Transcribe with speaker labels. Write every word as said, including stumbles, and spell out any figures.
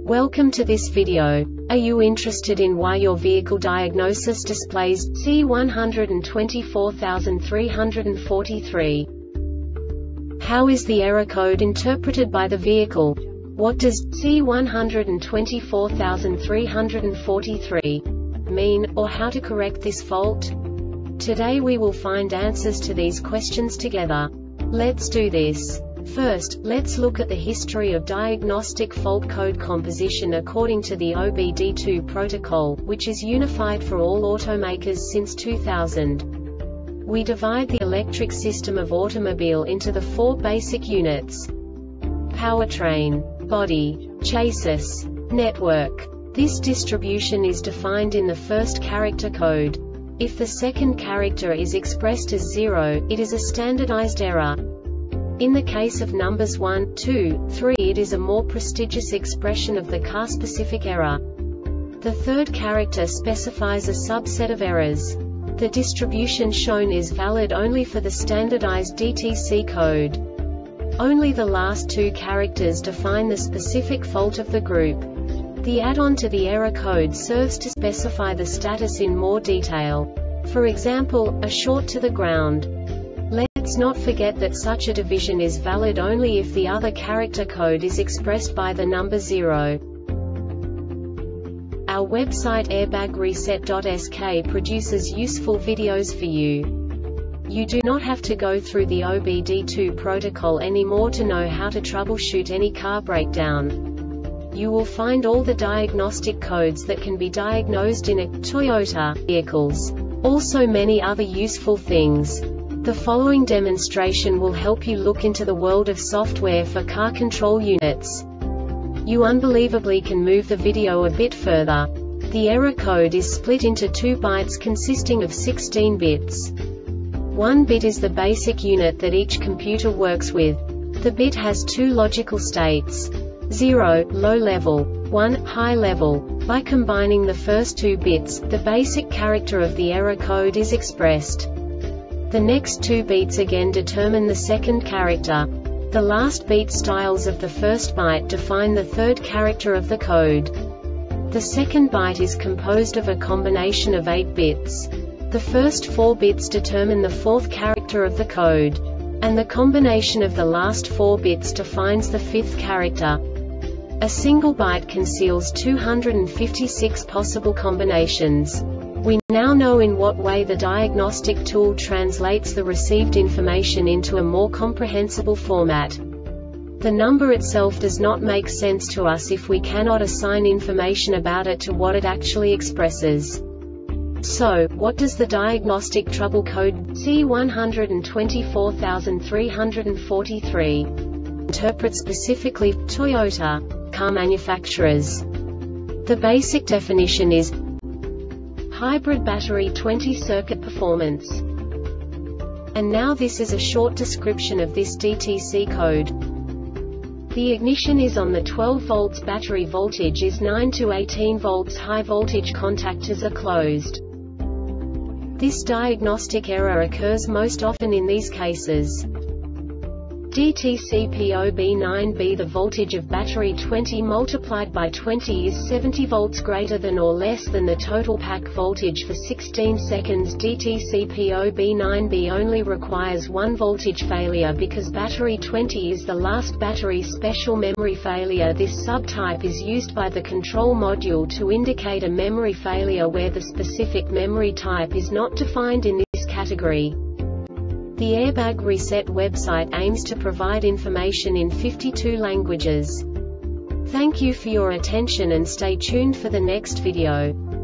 Speaker 1: Welcome to this video. Are you interested in why your vehicle diagnosis displays C one hundred twenty-four three hundred forty-three? How is the error code interpreted by the vehicle? What does C one hundred twenty-four three hundred forty-three mean, or how to correct this fault? Today we will find answers to these questions together. Let's do this. First, let's look at the history of diagnostic fault code composition according to the O B D two protocol, which is unified for all automakers since two thousand. We divide the electric system of automobile into the four basic units: powertrain, body, chassis, network. This distribution is defined in the first character code. If the second character is expressed as zero, it is a standardized error. In the case of numbers one, two, three, it is a more prestigious expression of the car-specific error. The third character specifies a subset of errors. The distribution shown is valid only for the standardized D T C code. Only the last two characters define the specific fault of the group. The add-on to the error code serves to specify the status in more detail. For example, a short to the ground. Let's not forget that such a division is valid only if the other character code is expressed by the number zero. Our website airbag reset dot S K produces useful videos for you. You do not have to go through the O B D two protocol anymore to know how to troubleshoot any car breakdown. You will find all the diagnostic codes that can be diagnosed in a Toyota vehicles. Also many other useful things. The following demonstration will help you look into the world of software for car control units. You unbelievably can move the video a bit further. The error code is split into two bytes consisting of sixteen bits. One bit is the basic unit that each computer works with. The bit has two logical states: zero, low level, one, high level. By combining the first two bits, the basic character of the error code is expressed. The next two beats again determine the second character. The last beat styles of the first byte define the third character of the code. The second byte is composed of a combination of eight bits. The first four bits determine the fourth character of the code. And the combination of the last four bits defines the fifth character. A single byte conceals two hundred fifty-six possible combinations. We now know in what way the diagnostic tool translates the received information into a more comprehensible format. The number itself does not make sense to us if we cannot assign information about it to what it actually expresses. So, what does the diagnostic trouble code C one hundred twenty-four three hundred forty-three interpret specifically for Toyota car manufacturers? The basic definition is hybrid battery twenty circuit performance. And now this is a short description of this D T C code. The ignition is on, the twelve volts battery voltage is nine to eighteen volts, high voltage contactors are closed. This diagnostic error occurs most often in these cases: D T C P O B nine B. The voltage of battery twenty multiplied by twenty is seventy volts, greater than or less than the total pack voltage for sixteen seconds. D T C P O B nine B only requires one voltage failure because battery twenty is the last battery special memory failure. This subtype is used by the control module to indicate a memory failure where the specific memory type is not defined in this category. The Airbag Reset website aims to provide information in fifty-two languages. Thank you for your attention and stay tuned for the next video.